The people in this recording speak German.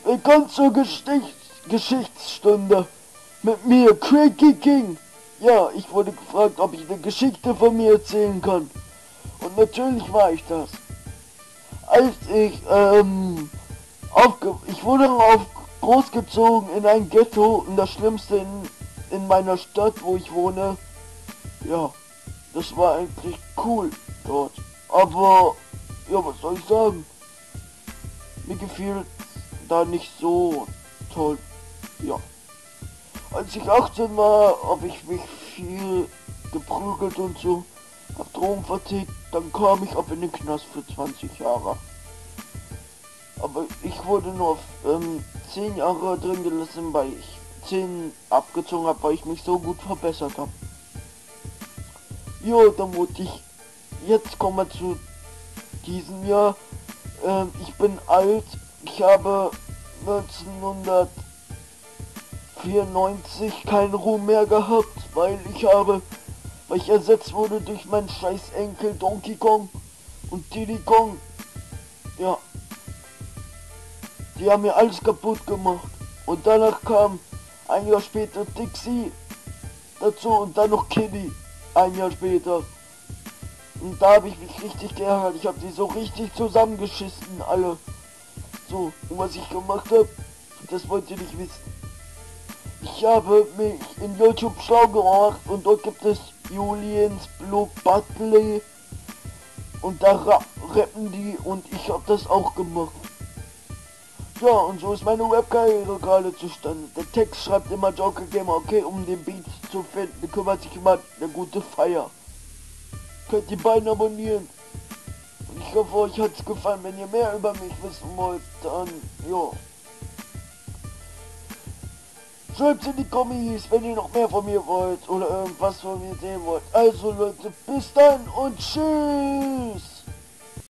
Willkommen zur Geschichtsstunde mit mir, Cranky King. Ja, ich wurde gefragt, ob ich eine Geschichte von mir erzählen kann. Und natürlich war ich das. Als ich wurde großgezogen in ein Ghetto, und das Schlimmste in meiner Stadt, wo ich wohne. Ja, das war eigentlich cool dort. Aber, ja, was soll ich sagen? Mir gefiel da nicht so toll. Ja. Als ich 18 war, habe ich mich viel geprügelt und so. Hab Drogen vertickt, dann kam ich ab in den Knast für 20 Jahre. Aber ich wurde nur auf 10 Jahre drin gelassen, weil ich 10 abgezogen habe, weil ich mich so gut verbessert habe. Jo, dann wurde ich, jetzt kommen wir zu diesem Jahr. Ich bin alt, ich habe 1994 keinen Ruhm mehr gehabt, weil ich ersetzt wurde durch meinen scheiß Enkel Donkey Kong und Diddy Kong. Ja, die haben mir alles kaputt gemacht. Und danach kam ein Jahr später Dixie dazu und dann noch Kiddy ein Jahr später. Und da habe ich mich richtig geärgert. Ich habe die so richtig zusammengeschissen, alle. So, und was ich gemacht habe, das wollt ihr nicht wissen. Ich habe mich in YouTube schlau gemacht und dort gibt es Julians Blue Battle und da rappen die und ich habe das auch gemacht. Ja, und so ist meine Webkarriere gerade zustande. Der Text schreibt immer Joker Gamer, okay, um den Beat zu finden, kümmert sich immer eine gute Feier. Könnt die beiden abonnieren. Und ich hoffe, euch hat's gefallen. Wenn ihr mehr über mich wissen wollt, dann, ja. Schreibt's in die Kommis, wenn ihr noch mehr von mir wollt oder irgendwas von mir sehen wollt. Also Leute, bis dann und tschüss.